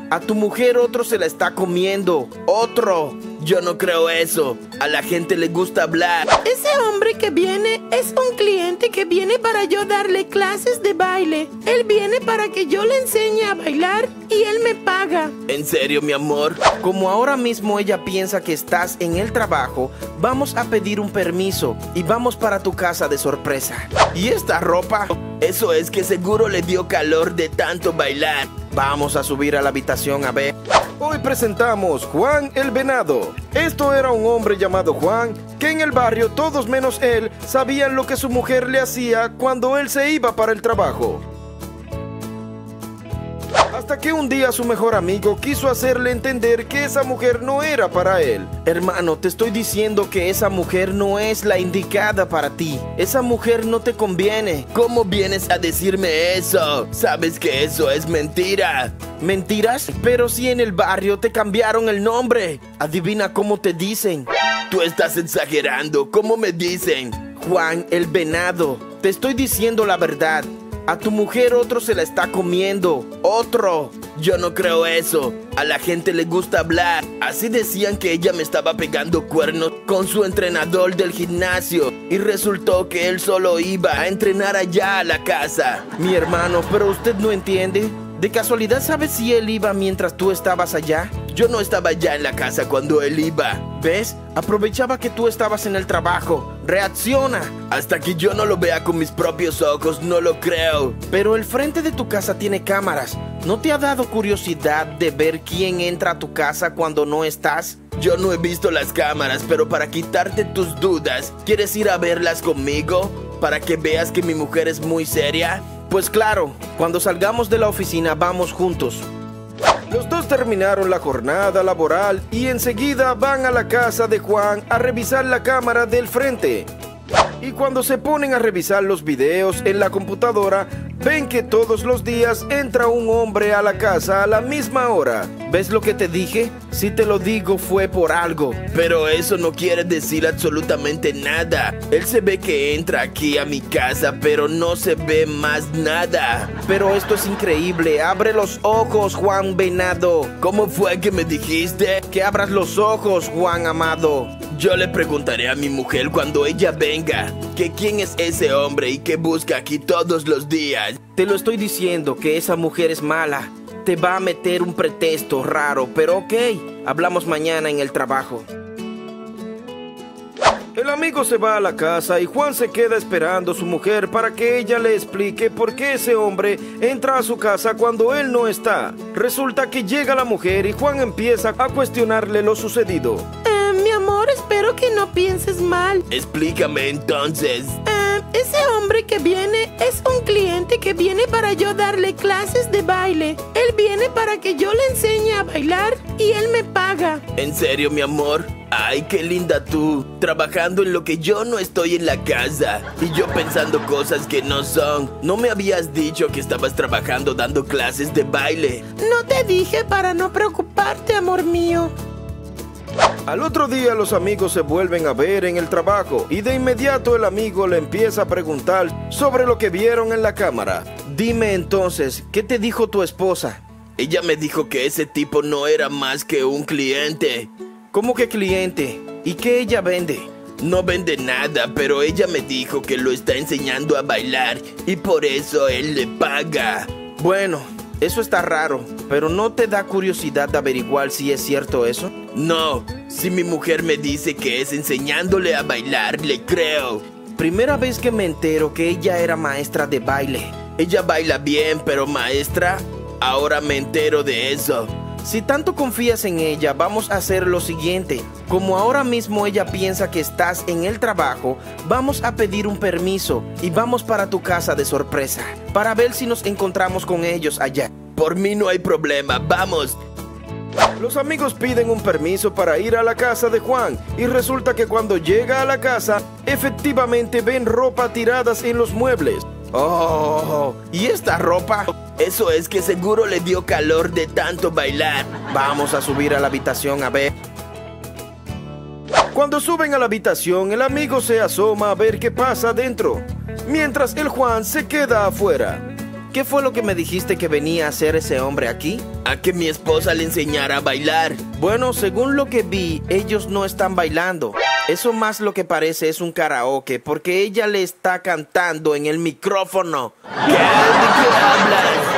A tu mujer otro se la está comiendo. Otro. Yo no creo eso. A la gente le gusta hablar. Ese hombre que viene es un cliente que viene para yo darle clases de baile. Él viene para que yo le enseñe a bailar y él me paga. ¿En serio, mi amor? Como ahora mismo ella piensa que estás en el trabajo, vamos a pedir un permiso y vamos para tu casa de sorpresa. ¿Y esta ropa? Eso es que seguro le dio calor de tanto bailar. Vamos a subir a la habitación a ver. Hoy presentamos Juan el Venado. Esto era un hombre llamado Juan, que en el barrio todos menos él sabían lo que su mujer le hacía cuando él se iba para el trabajo. Hasta que un día su mejor amigo quiso hacerle entender que esa mujer no era para él. Hermano, te estoy diciendo que esa mujer no es la indicada para ti. Esa mujer no te conviene. ¿Cómo vienes a decirme eso? Sabes que eso es mentira. ¿Mentiras? Pero si en el barrio te cambiaron el nombre. Adivina cómo te dicen. Tú estás exagerando. ¿Cómo me dicen? Juan el Venado. Te estoy diciendo la verdad. A tu mujer otro se la está comiendo. Otro. Yo no creo eso. A la gente le gusta hablar. Así decían que ella me estaba pegando cuernos con su entrenador del gimnasio. Y resultó que él solo iba a entrenar allá a la casa. Mi hermano, pero usted no entiende. ¿De casualidad sabes si él iba mientras tú estabas allá? Yo no estaba allá en la casa cuando él iba. ¿Ves? Aprovechaba que tú estabas en el trabajo. ¡Reacciona! Hasta que yo no lo vea con mis propios ojos, no lo creo. Pero el frente de tu casa tiene cámaras. ¿No te ha dado curiosidad de ver quién entra a tu casa cuando no estás? Yo no he visto las cámaras, pero para quitarte tus dudas, ¿quieres ir a verlas conmigo? ¿Para que veas que mi mujer es muy seria? Pues claro, cuando salgamos de la oficina vamos juntos. Los dos terminaron la jornada laboral y enseguida van a la casa de Juan a revisar la cámara del frente. Y cuando se ponen a revisar los videos en la computadora, ven que todos los días entra un hombre a la casa a la misma hora. ¿Ves lo que te dije? Si te lo digo fue por algo. Pero eso no quiere decir absolutamente nada. Él se ve que entra aquí a mi casa, pero no se ve más nada. Pero esto es increíble. Abre los ojos, Juan Venado. ¿Cómo fue que me dijiste? Que abras los ojos, Juan amado. Yo le preguntaré a mi mujer cuando ella venga que quién es ese hombre y que busca aquí todos los días. Te lo estoy diciendo que esa mujer es mala. Te va a meter un pretexto raro, pero ok, hablamos mañana en el trabajo. El amigo se va a la casa y Juan se queda esperando a su mujer para que ella le explique por qué ese hombre entra a su casa cuando él no está. Resulta que llega la mujer y Juan empieza a cuestionarle lo sucedido. Mi amor, espero que no pienses mal. Explícame entonces. Ese hombre que viene es un cliente que viene para yo darle clases de baile. Él viene para que yo le enseñe a bailar y él me paga. ¿En serio, mi amor? Ay, qué linda tú, trabajando en lo que yo no estoy en la casa. Y yo pensando cosas que no son. No me habías dicho que estabas trabajando dando clases de baile. No te dije para no preocuparte, amor mío. Al otro día los amigos se vuelven a ver en el trabajo y de inmediato el amigo le empieza a preguntar sobre lo que vieron en la cámara. Dime entonces, ¿qué te dijo tu esposa? Ella me dijo que ese tipo no era más que un cliente. ¿Cómo que cliente? ¿Y qué ella vende? No vende nada, pero ella me dijo que lo está enseñando a bailar y por eso él le paga. Bueno, eso está raro, pero ¿no te da curiosidad de averiguar si es cierto eso? No, si mi mujer me dice que es enseñándole a bailar, le creo. Primera vez que me entero que ella era maestra de baile. Ella baila bien, pero maestra, ahora me entero de eso. Si tanto confías en ella, vamos a hacer lo siguiente. Como ahora mismo ella piensa que estás en el trabajo, vamos a pedir un permiso y vamos para tu casa de sorpresa, para ver si nos encontramos con ellos allá. Por mí no hay problema, vamos. Los amigos piden un permiso para ir a la casa de Juan y resulta que cuando llega a la casa, efectivamente ven ropa tiradas en los muebles. Oh, ¿y esta ropa? Eso es que seguro le dio calor de tanto bailar. Vamos a subir a la habitación a ver. Cuando suben a la habitación, el amigo se asoma a ver qué pasa dentro, mientras el Juan se queda afuera. ¿Qué fue lo que me dijiste que venía a hacer ese hombre aquí? A que mi esposa le enseñara a bailar. Bueno, según lo que vi, ellos no están bailando. Eso más lo que parece es un karaoke, porque ella le está cantando en el micrófono. ¿Qué? ¿De qué hablas?